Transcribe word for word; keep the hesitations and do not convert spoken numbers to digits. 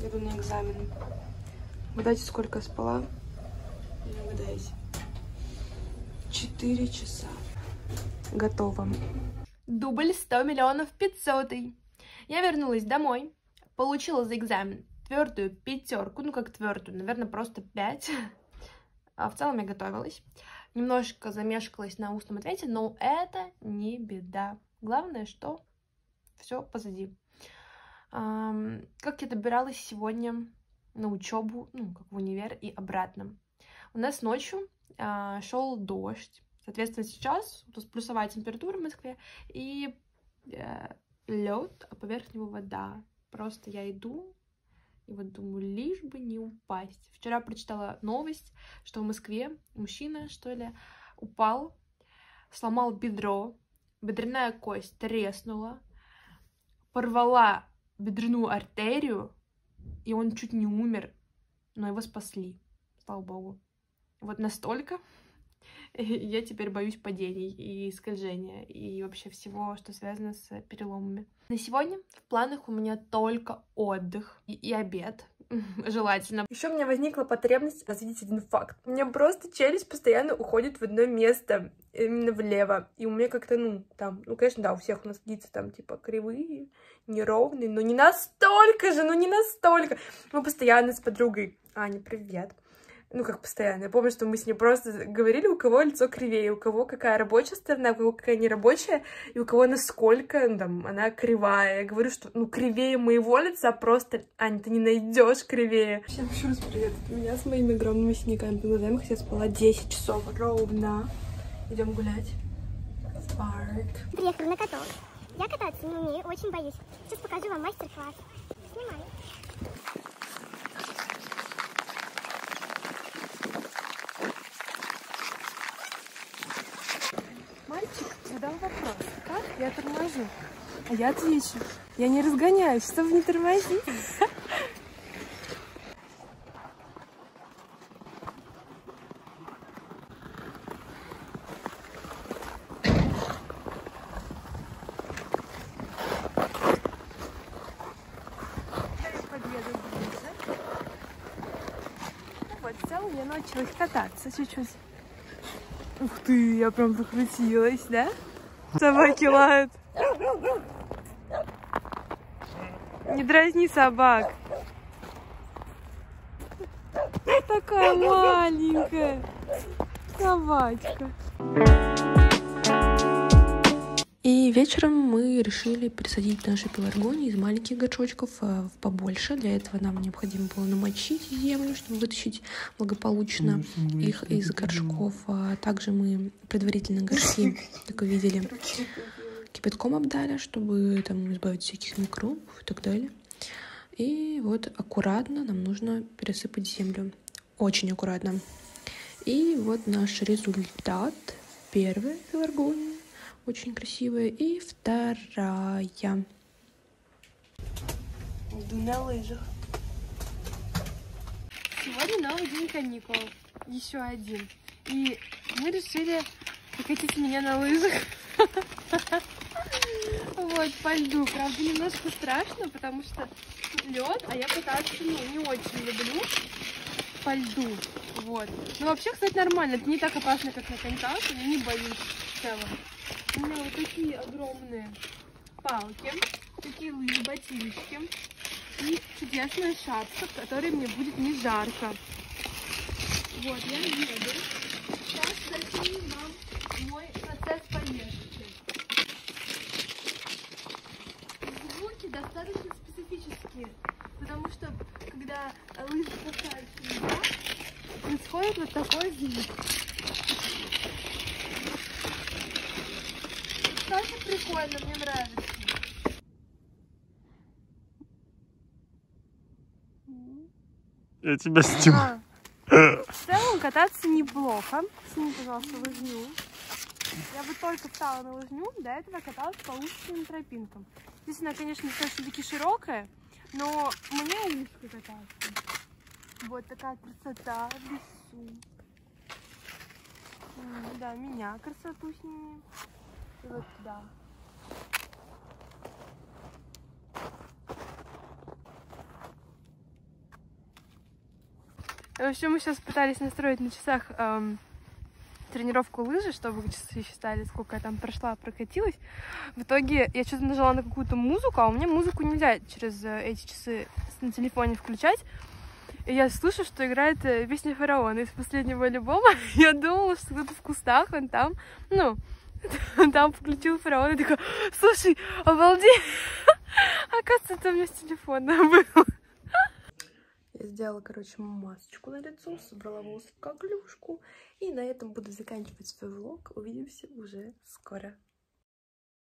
Иду на экзамен. Угадайте, сколько я спала? Не угадайте. Четыре часа. Готово. Дубль сто миллионов пятьсотый. Я вернулась домой, получила за экзамен твердую пятерку, ну как твердую, наверное, просто пять. А в целом я готовилась. Немножко замешкалась на устном ответе, но это не беда. Главное, что все позади. Um, как я добиралась сегодня на учебу, ну, как в универ и обратно. У нас ночью uh, шел дождь. Соответственно, сейчас у нас плюсовая температура в Москве и uh, лед, а поверх него вода. Просто я иду и вот думаю, лишь бы не упасть. Вчера прочитала новость, что в Москве мужчина, что ли, упал, сломал бедро, бедренная кость треснула, порвала бедренную артерию, и он чуть не умер, но его спасли, слава богу. Вот настолько я теперь боюсь падений и скольжения, и вообще всего, что связано с переломами. На сегодня в планах у меня только отдых и, и обед, желательно. Еще у меня возникла потребность развить один факт. У меня просто челюсть постоянно уходит в одно место, именно влево. И у меня как-то, ну, там, ну, конечно, да, у всех у нас лица там, типа, кривые, неровные, но не настолько же, ну, не настолько. Мы постоянно с подругой, Аня, привет. Ну, как постоянно. Я помню, что мы с ней просто говорили, у кого лицо кривее, у кого какая рабочая сторона, у кого какая нерабочая, и у кого насколько, ну, там, она кривая. Я говорю, что, ну, кривее моего лица просто, Аня, ты не найдешь кривее. Всем еще раз привет. Это меня с моими огромными синяками под глазами, хотя я спала десять часов ровно. Идем гулять в парк. Приехали на каток. Я кататься не умею, очень боюсь. Сейчас покажу вам мастер-класс. Снимаю. Мальчик задал вопрос, как я торможу? А я отвечу, я не разгоняюсь, чтобы не тормозить. Вот, в целом я научилась кататься чуть-чуть. Ух ты, я прям прокрутилась, да? Собаки лают. Не дразни собак. Такая маленькая собачка. И вечером мы решили пересадить наши пеларгонии из маленьких горшочков в побольше. Для этого нам необходимо было намочить землю, чтобы вытащить благополучно их из горшков. Также мы предварительно горшки, как вы видели, кипятком обдали, чтобы там избавить всяких микробов и так далее. И вот аккуратно нам нужно пересыпать землю. Очень аккуратно. И вот наш результат. Первая пеларгония. Очень красивая. И вторая. Иду на лыжах. Сегодня новый день каникул. Еще один. И мы решили покатить меня на лыжах. Вот, по льду. Правда, немножко страшно, потому что лед, а я кататься, ну, не очень люблю по льду. Вот. Но вообще, кстати, нормально. Это не так опасно, как на коньках. Я не боюсь в целом. У меня вот такие огромные палки, такие лыжи, ботиночки и чудесная шапка, в которой мне будет не жарко. Вот, я еду. Сейчас засниму вам мой процесс поездки. Звуки достаточно специфические, потому что, когда лыжи касаются меня, происходит вот такой звук. Очень прикольно, мне нравится. Я тебя снимаю. А, в целом кататься неплохо. Сними, пожалуйста, лыжню. Я бы только встала на лыжню, до этого каталась по узким тропинкам. Здесь она, конечно, достаточно-таки широкая, но мне узко кататься. Вот такая красота в лесу. Да, меня красоту сними. И вот туда. В общем, мы сейчас пытались настроить на часах эм, тренировку лыжи, чтобы часы считали, сколько я там прошла, прокатилась. В итоге я что-то нажала на какую-то музыку, а у меня музыку нельзя через эти часы на телефоне включать. И я слышу, что играет песня «Фараон» из последнего альбома. Я думала, что кто-то в кустах, он там, ну, там включил «Фараон» и такой: слушай, обалдеть! Оказывается, это у меня с телефона было. Я сделала, короче, масочку на лицо, собрала волосы в коклюшку. И на этом буду заканчивать свой влог. Увидимся уже скоро.